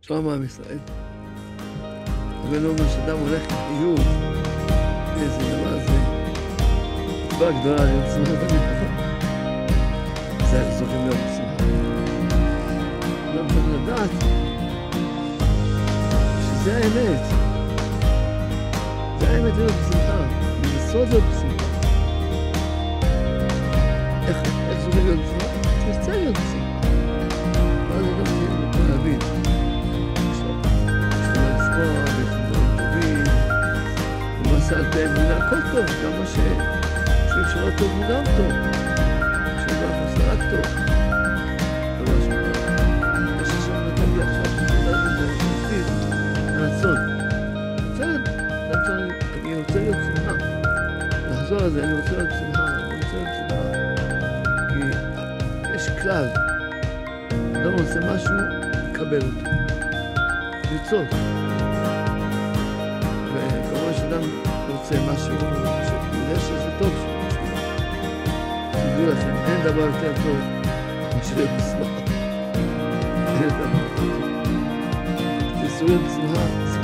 פעם עם ישראל. אבל לא אומר שאדם הולך לחיוב, איזה דבר זה, מצווה גדולה להיות שמחה בניצחון. זה איך זוכים להיות שמחה. אדם צריך לדעת שזה האמת. זה האמת להיות בשמחה. זה סוד להיות בשמחה. איך זוכים להיות בשמחה? תרצה להיות בשמחה. ואז אדם צריך להבין. על אמונה, הכל טוב, גם מה שחושבים שלא טוב הוא גם טוב. שגם עושה רק טוב. אבל משהו טוב. מה ששם נתן לי עכשיו, שזה מוסיף רצון. אני רוצה להיות שמחה. לחזור על זה, אני רוצה להיות שמחה. אני רוצה להיות שמחה. כי יש כלל. אדם עושה משהו, קבל אותו. לרצות. וכמובן שאדם רוצה משהו שיודע שזה טוב שלו. תדעו לכם, אין דבר יותר טוב מאשר להיות בשמחה. אין דבר. תעשו להיות בשמחה.